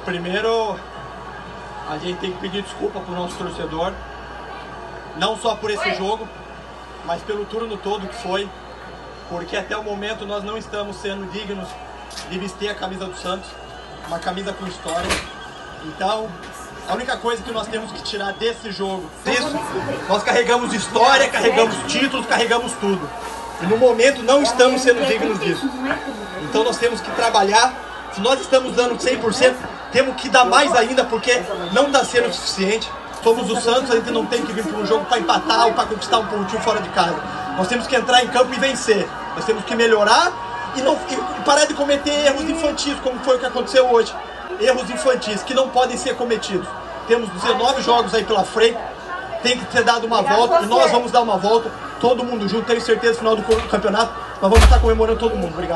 primeiro a gente tem que pedir desculpa pro nosso torcedor, não só por esse jogo, mas pelo turno todo que foi, porque até o momento nós não estamos sendo dignos de vestir a camisa do Santos, uma camisa com história. Então, a única coisa que nós temos que tirar desse jogo, nós carregamos história, carregamos títulos, carregamos tudo. E no momento não estamos sendo dignos disso. Então nós temos que trabalhar. Se nós estamos dando 100%, temos que dar mais ainda, porque não está sendo suficiente. Somos o Santos, a gente não tem que vir para um jogo para empatar ou para conquistar um pontinho fora de casa. Nós temos que entrar em campo e vencer. Nós temos que melhorar e parar de cometer erros infantis, como foi o que aconteceu hoje. Erros infantis que não podem ser cometidos. Temos 19 jogos aí pela frente, tem que ter dado uma volta, e nós vamos dar uma volta, todo mundo junto, tenho certeza, no final do campeonato, nós vamos estar comemorando todo mundo. Obrigado.